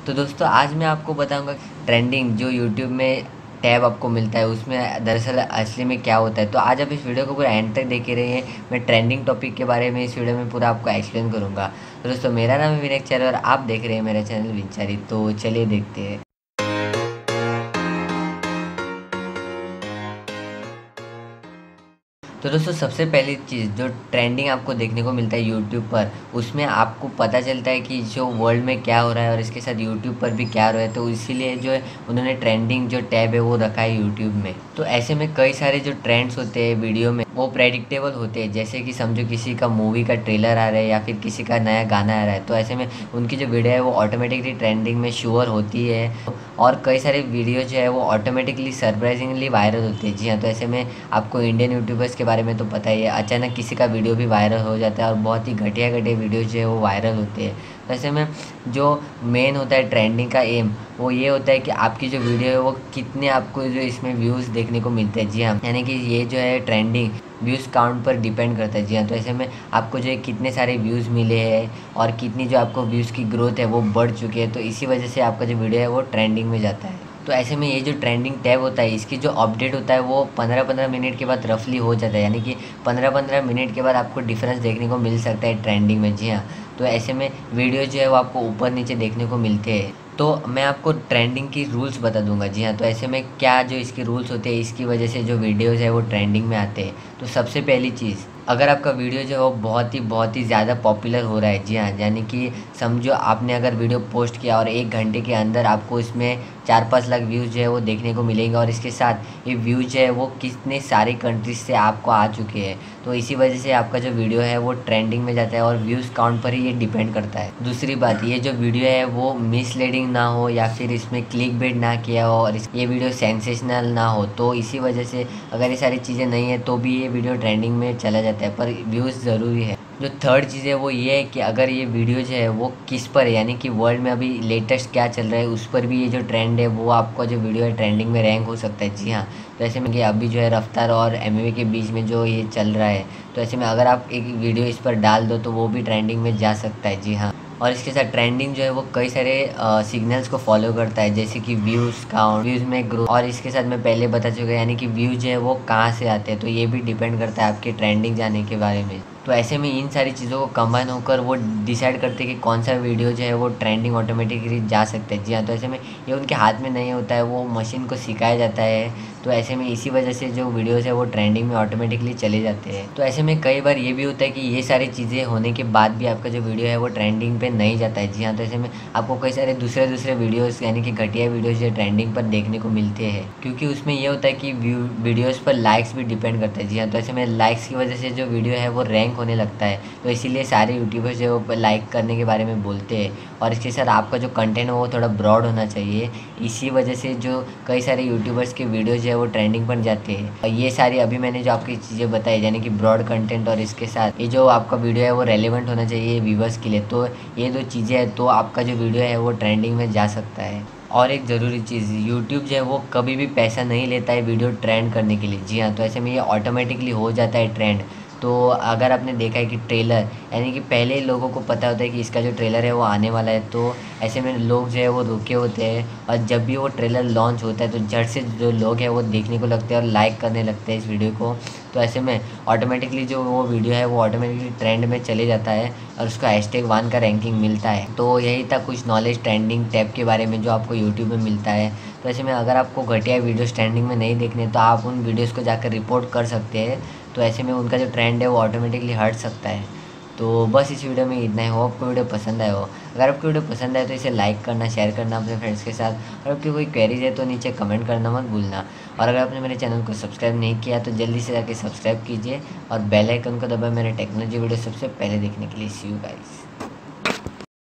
तो दोस्तों आज मैं आपको बताऊंगा ट्रेंडिंग जो यूट्यूब में टैब आपको मिलता है उसमें दरअसल असली में क्या होता है। तो आज आप इस वीडियो को पूरा एंड तक देखे रहिए। मैं ट्रेंडिंग टॉपिक के बारे में इस वीडियो में पूरा आपको एक्सप्लेन करूंगा। तो दोस्तों मेरा नाम है विनय चैनल और आप देख रहे हैं मेरा चैनल विंचारी। तो चलिए देखते हैं। तो दोस्तों सबसे पहली चीज़ जो ट्रेंडिंग आपको देखने को मिलता है यूट्यूब पर, उसमें आपको पता चलता है कि जो वर्ल्ड में क्या हो रहा है और इसके साथ यूट्यूब पर भी क्या हो रहा है। तो इसीलिए जो है उन्होंने ट्रेंडिंग जो टैब है वो रखा है यूट्यूब में। तो ऐसे में कई सारे जो ट्रेंड्स होते हैं वीडियो में वो प्रेडिक्टेबल होते हैं। जैसे कि समझो किसी का मूवी का ट्रेलर आ रहा है या फिर किसी का नया गाना आ रहा है, तो ऐसे में उनकी जो वीडियो है वो ऑटोमेटिकली ट्रेंडिंग में श्योर होती है। और कई सारे वीडियो जो है वो ऑटोमेटिकली सरप्राइजिंगली वायरल होते हैं। जी हाँ, तो ऐसे में आपको इंडियन यूट्यूबर्स के बारे में तो पता ही है, अचानक किसी का वीडियो भी वायरल हो जाता है और बहुत ही घटिया घटिया वीडियो जो है वो वायरल होते हैं। तो ऐसे में जो मेन होता है ट्रेंडिंग का एम वो ये होता है कि आपकी जो वीडियो है वो कितने आपको जो इसमें व्यूज़ देखने को मिलते हैं। जी हाँ, यानी कि ये जो है ट्रेंडिंग व्यूज़ काउंट पर डिपेंड करता है। जी हाँ, तो ऐसे में आपको जो है कितने सारे व्यूज़ मिले हैं और कितनी जो आपको व्यूज़ की ग्रोथ है वो बढ़ चुकी है, तो इसी वजह से आपका जो वीडियो है वो ट्रेंडिंग में जाता है। तो ऐसे में ये जो ट्रेंडिंग टैब होता है इसकी जो अपडेट होता है वो 15-15 मिनट के बाद रफली हो जाता है। यानी कि 15-15 मिनट के बाद आपको डिफरेंस देखने को मिल सकता है ट्रेंडिंग में। जी हाँ, तो ऐसे में वीडियो जो है वो आपको ऊपर नीचे देखने को मिलते हैं। तो मैं आपको ट्रेंडिंग की रूल्स बता दूंगा। जी हाँ, तो ऐसे में क्या जो इसके रूल्स होते हैं इसकी वजह से जो वीडियोज़ है वो ट्रेंडिंग में आते हैं। तो सबसे पहली चीज़, अगर आपका वीडियो जो है वो बहुत ही ज़्यादा पॉपुलर हो रहा है। जी हाँ, यानी कि समझो आपने अगर वीडियो पोस्ट किया और 1 घंटे के अंदर आपको इसमें 4-5 लाख व्यूज़ जो है वो देखने को मिलेंगे और इसके साथ ये व्यूज़ जो है वो कितने सारे कंट्रीज़ से आपको आ चुके हैं। तो इसी वजह से आपका जो वीडियो है वो ट्रेंडिंग में जाता है और व्यूज़ काउंट पर ही ये डिपेंड करता है। दूसरी बात, ये जो वीडियो है वो मिसलीडिंग ना हो या फिर इसमें क्लिकबेट ना किया हो और ये वीडियो सेंसेशनल ना हो। तो इसी वजह से अगर ये सारी चीज़ें नहीं है तो भी ये वीडियो ट्रेंडिंग में चला जाता है, पर व्यूज़ ज़रूरी है। जो थर्ड चीज़ है वो ये है कि अगर ये वीडियो जो है वो किस पर है, यानी कि वर्ल्ड में अभी लेटेस्ट क्या चल रहा है उस पर भी ये जो ट्रेंड है वो आपका जो वीडियो है ट्रेंडिंग में रैंक हो सकता है। जी हाँ, तो ऐसे में कि अभी जो है रफ्तार और एमवे के बीच में जो ये चल रहा है, तो ऐसे में अगर आप एक वीडियो इस पर डाल दो तो वो भी ट्रेंडिंग में जा सकता है। जी हाँ, और इसके साथ ट्रेंडिंग जो है वो कई सारे सिग्नल्स को फॉलो करता है, जैसे कि व्यूज़ काउंट, व्यूज़ में ग्रोथ, और इसके साथ मैं पहले बता चुका यानी कि व्यूज़ जो है वो कहाँ से आते हैं, तो ये भी डिपेंड करता है आपके ट्रेंडिंग जाने के बारे में। तो ऐसे में इन सारी चीज़ों को कंबाइन होकर वो डिसाइड करते हैं कि कौन सा वीडियो जो है वो ट्रेंडिंग ऑटोमेटिकली जा सकता है। जी हाँ, तो ऐसे में ये उनके हाथ में नहीं होता है, वो मशीन को सिखाया जाता है। तो ऐसे में इसी वजह से जो वीडियोज़ है वो ट्रेंडिंग में ऑटोमेटिकली चले जाते हैं। तो ऐसे में कई बार ये भी होता है कि ये सारी चीज़ें होने के बाद भी आपका जो वीडियो है वो ट्रेंडिंग पे नहीं जाता है। जी हाँ, तो ऐसे में आपको कई सारे दूसरे वीडियोज़ यानी कि घटिया वीडियोज़ जो ट्रेंडिंग पर देखने को मिलते हैं, क्योंकि उसमें ये होता है कि वीडियोज़ पर लाइक्स भी डिपेंड करता है। जी हाँ, तो ऐसे में लाइक्स की वजह से जो वीडियो है वो रैंक होने लगता है। तो इसीलिए सारे यूट्यूबर्स जो है लाइक करने के बारे में बोलते हैं और इसके साथ आपका जो कंटेंट है वो थोड़ा ब्रॉड होना चाहिए। इसी वजह से जो कई सारे यूट्यूबर्स के वीडियो जो है वो ट्रेंडिंग पर जाते हैं। और ये सारी अभी मैंने जो आपकी चीज़ें बताई यानी कि ब्रॉड कंटेंट और इसके साथ ये जो आपका वीडियो है वो रेलेवेंट होना चाहिए व्यूवर्स के लिए, तो ये 2 चीज़ें हैं तो आपका जो वीडियो है वो ट्रेंडिंग में जा सकता है। और एक ज़रूरी चीज़, यूट्यूब जो है वो कभी भी पैसा नहीं लेता है वीडियो ट्रेंड करने के लिए। जी हाँ, तो ऐसे में ये ऑटोमेटिकली हो जाता है ट्रेंड। तो अगर आपने देखा है कि ट्रेलर यानी कि पहले ही लोगों को पता होता है कि इसका जो ट्रेलर है वो आने वाला है, तो ऐसे में लोग जो है वो रुके होते हैं और जब भी वो ट्रेलर लॉन्च होता है तो झट से जो लोग हैं वो देखने को लगते हैं और लाइक करने लगते हैं इस वीडियो को। तो ऐसे में ऑटोमेटिकली जो वो वीडियो है वो ऑटोमेटिकली ट्रेंड में चले जाता है और उसको #1 का रैंकिंग मिलता है। तो यही था कुछ नॉलेज ट्रेंडिंग टैब के बारे में जो आपको यूट्यूब में मिलता है। तो ऐसे में अगर आपको घटिया वीडियोस ट्रेंडिंग में नहीं देखने तो आप उन वीडियोस को जाकर रिपोर्ट कर सकते हैं। तो ऐसे में उनका जो ट्रेंड है वो ऑटोमेटिकली हट सकता है। तो बस इस वीडियो में इतना ही। हो आपको वीडियो पसंद आया हो, अगर आपको वीडियो पसंद आए तो इसे लाइक करना, शेयर करना अपने फ्रेंड्स के साथ, और आपकी कोई क्वेरीज है तो नीचे कमेंट करना मत भूलना। और अगर आपने मेरे चैनल को सब्सक्राइब नहीं किया तो जल्दी से जाके सब्सक्राइब कीजिए और बेल आइकन को दबाएं मेरे टेक्नोलॉजी वीडियो सबसे पहले देखने के लिए। See you guys.